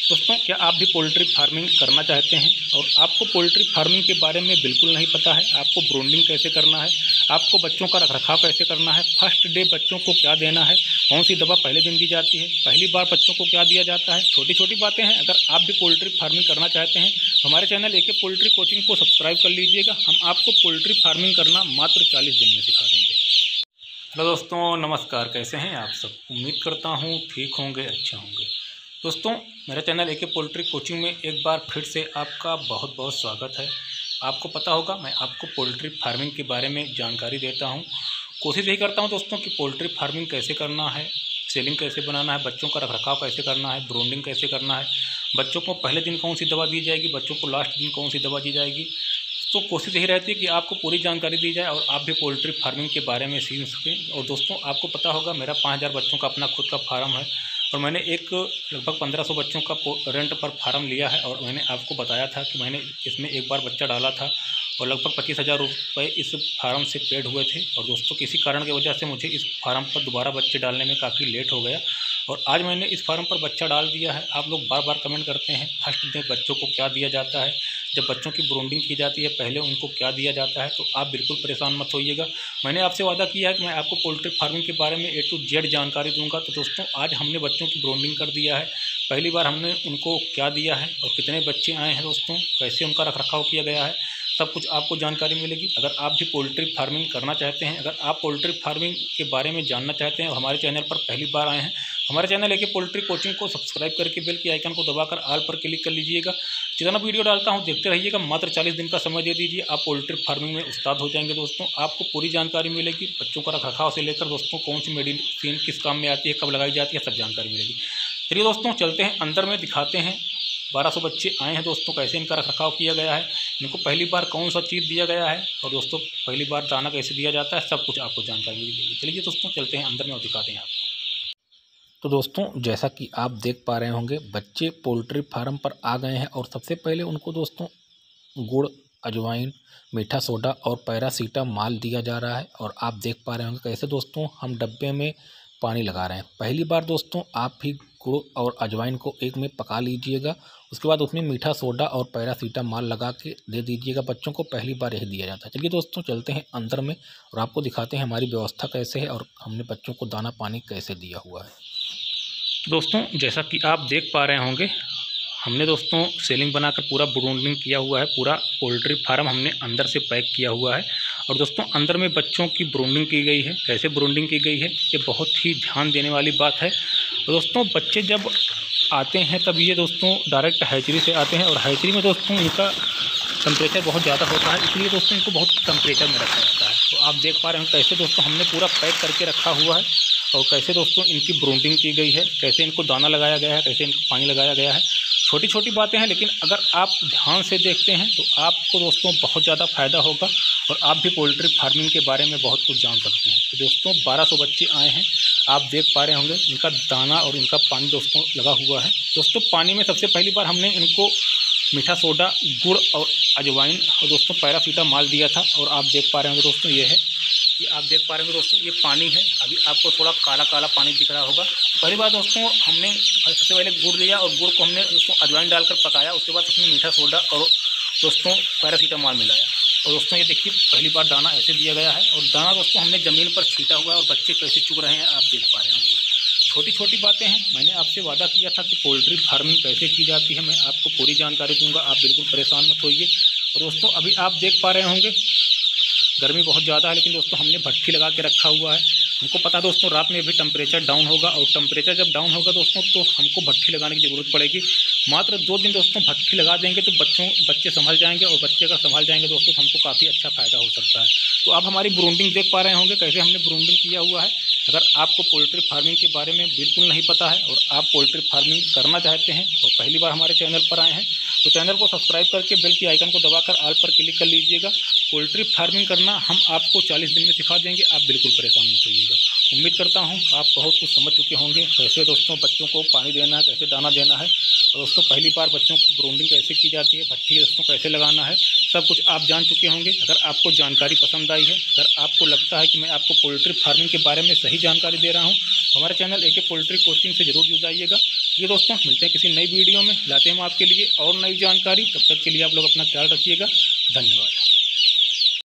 दोस्तों, क्या आप भी पोल्ट्री फार्मिंग करना चाहते हैं और आपको पोल्ट्री फार्मिंग के बारे में बिल्कुल नहीं पता है? आपको ब्रूडिंग कैसे करना है, आपको बच्चों का रखरखाव कैसे करना है, फर्स्ट डे बच्चों को क्या देना है, कौन सी दवा पहले दिन दी जाती है, पहली बार बच्चों को क्या दिया जाता है, छोटी छोटी बातें हैं। अगर आप भी पोल्ट्री फार्मिंग करना चाहते हैं तो हमारे चैनल एके पोल्ट्री कोचिंग को सब्सक्राइब कर लीजिएगा। हम आपको पोल्ट्री फार्मिंग करना मात्र 40 दिन में सिखा देंगे। हेलो दोस्तों, नमस्कार। कैसे हैं आप सब? उम्मीद करता हूँ ठीक होंगे, अच्छे होंगे। दोस्तों, मेरे चैनल एके पोल्ट्री कोचिंग में एक बार फिर से आपका बहुत बहुत स्वागत है। आपको पता होगा, मैं आपको पोल्ट्री फार्मिंग के बारे में जानकारी देता हूँ। कोशिश यही करता हूँ दोस्तों कि पोल्ट्री फार्मिंग कैसे करना है, सेलिंग कैसे बनाना है, बच्चों का रखरखाव कैसे करना है, ब्रूडिंग कैसे करना है, बच्चों को पहले दिन कौन सी दवा दी जाएगी, बच्चों को लास्ट दिन कौन सी दवा दी जाएगी। तो कोशिश यही रहती है कि आपको पूरी जानकारी दी जाए और आप भी पोल्ट्री फार्मिंग के बारे में सीख सकें। और दोस्तों, आपको पता होगा, मेरा 5000 बच्चों का अपना खुद का फार्म है और मैंने एक लगभग 1500 बच्चों का रेंट पर फार्म लिया है। और मैंने आपको बताया था कि मैंने इसमें एक बार बच्चा डाला था और लगभग 25,000 रुपये इस फार्म से पेड हुए थे। और दोस्तों, किसी कारण की वजह से मुझे इस फार्म पर दोबारा बच्चे डालने में काफ़ी लेट हो गया और आज मैंने इस फार्म पर बच्चा डाल दिया है। आप लोग बार बार कमेंट करते हैं फर्स्ट डे बच्चों को क्या दिया जाता है, जब बच्चों की ब्रूडिंग की जाती है पहले उनको क्या दिया जाता है। तो आप बिल्कुल परेशान मत होइएगा। मैंने आपसे वादा किया है कि मैं आपको पोल्ट्री फार्मिंग के बारे में A to Z जानकारी दूंगा। तो दोस्तों, आज हमने बच्चों की ब्रूडिंग कर दिया है। पहली बार हमने उनको क्या दिया है और कितने बच्चे आए हैं दोस्तों, कैसे उनका रखरखाव किया गया है, सब कुछ आपको जानकारी मिलेगी। अगर आप भी पोल्ट्री फार्मिंग करना चाहते हैं, अगर आप पोल्ट्री फार्मिंग के बारे में जानना चाहते हैं और हमारे चैनल पर पहली बार आए हैं, हमारे चैनल एके पोल्ट्री कोचिंग को सब्सक्राइब करके बेल के आइकन को दबाकर ऑल पर क्लिक कर लीजिएगा। जितना वीडियो डालता हूं देखते रहिएगा। मात्र 40 दिन का समय दे दीजिए, आप पोल्ट्री फार्मिंग में उस्ताद हो जाएंगे। दोस्तों, आपको पूरी जानकारी मिलेगी, बच्चों का रखरखाव से लेकर दोस्तों कौन सी मेडिसिन किस काम में आती है, कब लगाई जाती है, सब जानकारी मिलेगी। चलिए दोस्तों, चलते हैं अंदर में, दिखाते हैं। 1200 बच्चे आए हैं दोस्तों, कैसे इनका रखरखाव किया गया है, इनको पहली बार कौन सा चीज़ दिया गया है और दोस्तों पहली बार दाना कैसे दिया जाता है, सब कुछ आपको जानकारी मिलेगी। चलिए दोस्तों, चलते हैं अंदर में और दिखाते हैं आपको। तो दोस्तों, जैसा कि आप देख पा रहे होंगे, बच्चे पोल्ट्री फार्म पर आ गए हैं और सबसे पहले उनको दोस्तों गुड़, अजवाइन, मीठा सोडा और पैरासीटामॉल दिया जा रहा है। और आप देख पा रहे होंगे कैसे दोस्तों हम डब्बे में पानी लगा रहे हैं। पहली बार दोस्तों आप भी गुड़ और अजवाइन को एक में पका लीजिएगा, उसके बाद उसमें मीठा सोडा और पैरासीटामॉल लगा के दे दीजिएगा। बच्चों को पहली बार यही दिया जाता है। चलिए दोस्तों, चलते हैं अंदर में और आपको दिखाते हैं हमारी व्यवस्था कैसे है और हमने बच्चों को दाना पानी कैसे दिया हुआ है। दोस्तों, जैसा कि आप देख पा रहे होंगे, हमने दोस्तों सेलिंग बनाकर पूरा ब्रूडिंग किया हुआ है। पूरा पोल्ट्री फार्म हमने अंदर से पैक किया हुआ है और दोस्तों अंदर में बच्चों की ब्रूडिंग की गई है। कैसे ब्रूडिंग की गई है, ये बहुत ही ध्यान देने वाली बात है। दोस्तों, बच्चे जब आते हैं तब ये दोस्तों डायरेक्ट हैचरी से आते हैं और हैचरी में दोस्तों इनका टेम्परेचर बहुत ज़्यादा होता है, इसलिए दोस्तों इनको बहुत टेम्परेचर में रखा जाता है। तो आप देख पा रहे हैं कैसे दोस्तों हमने पूरा पैक करके रखा हुआ है और कैसे दोस्तों इनकी ब्रूडिंग की गई है, कैसे इनको दाना लगाया गया है, कैसे इनको पानी लगाया गया है। छोटी छोटी बातें हैं, लेकिन अगर आप ध्यान से देखते हैं तो आपको दोस्तों बहुत ज़्यादा फ़ायदा होगा और आप भी पोल्ट्री फार्मिंग के बारे में बहुत कुछ जान सकते हैं। तो दोस्तों 1200 बच्चे आए हैं, आप देख पा रहे होंगे इनका दाना और इनका पानी दोस्तों लगा हुआ है। दोस्तों, पानी में सबसे पहली बार हमने इनको मीठा सोडा, गुड़ और अजवाइन और दोस्तों पैरासीटामॉल दिया था। और आप देख पा रहे होंगे दोस्तों, ये है कि आप देख पा रहे होंगे दोस्तों, ये पानी है। अभी आपको थोड़ा काला काला पानी दिख रहा होगा। पहली बार दोस्तों हमने सबसे पहले गुड़ लिया और गुड़ को हमने दोस्तों अजवाइन डालकर पकाया, उसके बाद उसमें मीठा सोडा और दोस्तों पैरासीटामॉल मिलाया। और दोस्तों ये देखिए, पहली बार दाना ऐसे दिया गया है और दाना दोस्तों हमने ज़मीन पर छीटा हुआ है और बच्चे कैसे चुग रहे हैं आप देख पा रहे होंगे। छोटी छोटी बातें हैं। मैंने आपसे वादा किया था कि पोल्ट्री फार्मिंग कैसे की जाती है, मैं आपको पूरी जानकारी दूंगा। आप बिल्कुल परेशान मत होइए। और दोस्तों, अभी आप देख पा रहे होंगे गर्मी बहुत ज़्यादा है, लेकिन दोस्तों हमने भट्ठी लगा के रखा हुआ है। हमको पता दोस्तों रात में भी टेम्परेचर डाउन होगा और टेम्परेचर जब डाउन होगा दोस्तों तो हमको भट्ठी लगाने की ज़रूरत पड़ेगी। मात्र 2 दिन दोस्तों भट्ठी लगा देंगे तो बच्चे संभल जाएंगे और बच्चे अगर संभल जाएंगे दोस्तों तो हमको काफ़ी अच्छा फ़ायदा हो सकता है। तो आप हमारी ब्रूडिंग देख पा रहे होंगे कैसे हमने ब्रूडिंग किया हुआ है। अगर आपको पोल्ट्री फार्मिंग के बारे में बिल्कुल नहीं पता है और आप पोल्ट्री फार्मिंग करना चाहते हैं और पहली बार हमारे चैनल पर आए हैं तो चैनल को सब्सक्राइब करके बेल के आइकन को दबाकर ऑल पर क्लिक कर लीजिएगा। पोल्ट्री फार्मिंग करना हम आपको 40 दिन में सिखा देंगे, आप बिल्कुल परेशान मत होइएगा। उम्मीद करता हूं आप बहुत कुछ समझ चुके होंगे, कैसे दोस्तों बच्चों को पानी देना है, कैसे दाना देना है और दोस्तों पहली बार बच्चों की ब्रूडिंग कैसे की जाती है, भट्ठी दोस्तों कैसे लगाना है, सब कुछ आप जान चुके होंगे। अगर आपको जानकारी पसंद आई है, अगर आपको लगता है कि मैं आपको पोल्ट्री फार्मिंग के बारे में सही जानकारी दे रहा हूँ, तो हमारे चैनल एके पोल्ट्री कोचिंग से जरूर जुड़ जाइएगा। ये दोस्तों मिलते हैं किसी नई वीडियो में, लाते हैं हम आपके लिए और नई जानकारी। तब तक के लिए आप लोग अपना ख्याल रखिएगा। धन्यवाद।